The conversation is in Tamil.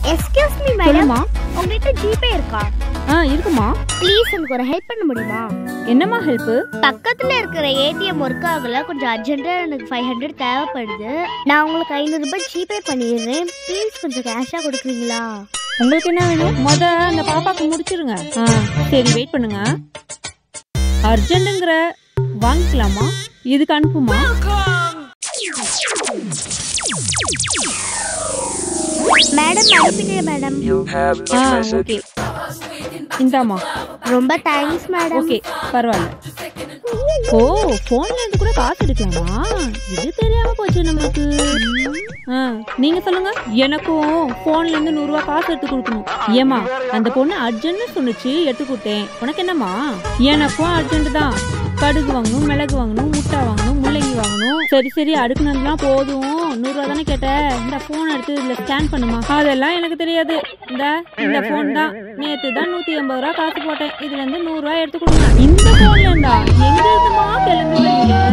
எக்ஸ்கியூஸ் மீ மேடம், உங்ககிட்ட ஜிபே இருக்கா? இருக்குமா. ப்ளீஸ் எனக்கு ஒரு ஹெல்ப் பண்ண முடியுமா? என்னம்மா ஹெல்ப்? பக்கத்துல இருக்கிற ஏடிஎம் ஒர்க் ஆகல, கொஞ்சம் அர்ஜென்ட்டா எனக்கு 500 தேவைப்படுது. நான் உங்களுக்கு 500 ரூபாய் ஜிபே பண்ணிடுறேன். ப்ளீஸ் கொஞ்சம் கேஷா கொடுக்குறீங்களா? உங்களுக்கு என்ன வேணும்? அந்த பாப்பாக்கு முடிச்சிருங்க. சரி வெயிட் பண்ணுங்க. அர்ஜென்ட்ங்கிற வாங்கிக்கலாமா? இதுக்கு அனுப்புமா? மேடம் அனுப்பிட்டேன் மேடம். ஓகே இந்தாமா. ரொம்ப தேங்க்ஸ் மேடம். ஓகே பரவாயில்ல. ஓ போன்ல இருந்து கூட காசு எடுக்கலாமா? இது தெரியாம போச்சு நமக்கு. நீங்க சொல்லுங்க. எனக்கும் போன்ல இருந்து 100 ரூபாய் காசு எடுத்து கொடுக்கணும். ஏமா அந்த பொண்ணு அர்ஜென்ட்னு சொன்னுச்சு, எடுத்து கொடுத்தேன். உனக்கு என்னம்மா? எனக்கும் அர்ஜென்ட் தான். கடுகு வாங்கணும், மிளகு வாங்கணும், முட்டை வாங்கணும், முள்ளங்கி வாங்கணும். சரி அடுக்குனதுலாம் போதும். 100 ரூபா தானே கேட்டேன். இந்த போன் எடுத்து இதுல ஸ்கேன் பண்ணுமா? அதெல்லாம் எனக்கு தெரியாது. இந்த போன் தான் நேத்து தான் 180 ரூபா காசு போட்டேன். இதுல இருந்து 100 ரூபாய் எடுத்து கொடுங்க. இந்த போன்ல இருந்தா எங்க இருக்குமா கிளம்பி